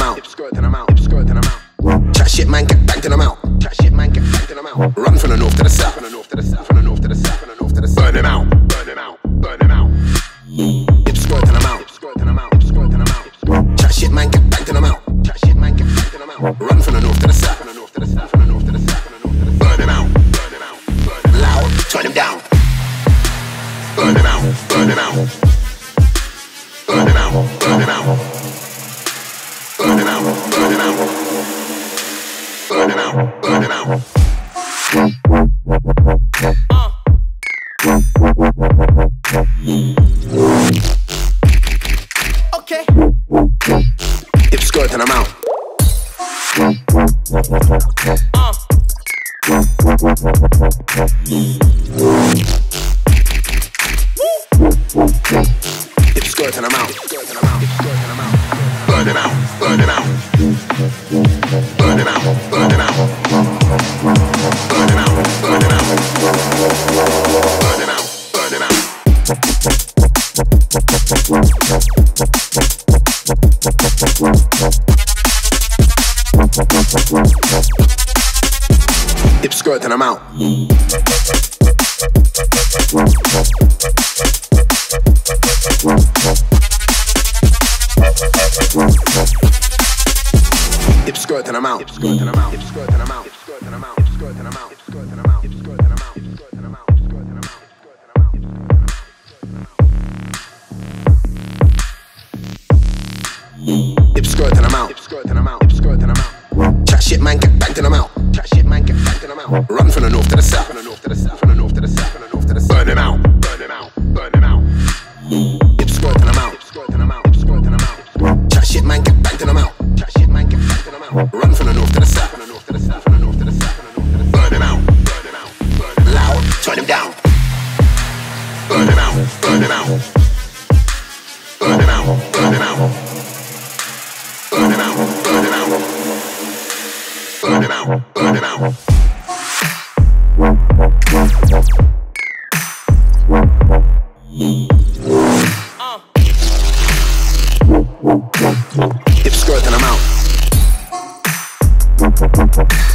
out. Chat shit, man, get banged in them out. Run from the north to the south. Burn them out. Hip squirting them out. Chat shit, man, get banged in them out. Run from the north to the south. Burn them out. Loud, turn them down. Burn them out. Burn them out. Burn them out. Burn them out. Burn them out. Burn them out. Burn them out. Burn them out. Okay. Hip skirting them out. Hip skirting them out. Burn it out. Burn it out. Burn it out. Burn it out. Burn it out. Burn it out. Burn it out. Burn it out. Hip skirting them out. Hip skirting them out. Hip skirting them out. Hip skirting them out. Hip skirting them out. Hip skirting them out. Hip skirting them out. Hip skirting them out. Hip skirting them out. Hip skirting them out. Hip skirting them out. Hip skirting them out. Hip skirting them out. Chat shit, man, get banged in them out. Chat shit, man, get banged in them out. Run from the north to the south. Burn them out. Burn them out. Burn them out. Hip skirting them out. Hip skirting them out. Hip skirting them out. Chat shit, man, get banged in them out. Chat shit, man, get banged in them out. Run from the north to the south. Burn them out. Burn them out. Loud, turn them down. Burn them out. Burn them out. Burn them out. Burn them out. Burn them out. Burn them out. Burn them out. Burn them out. Hip skirting them out.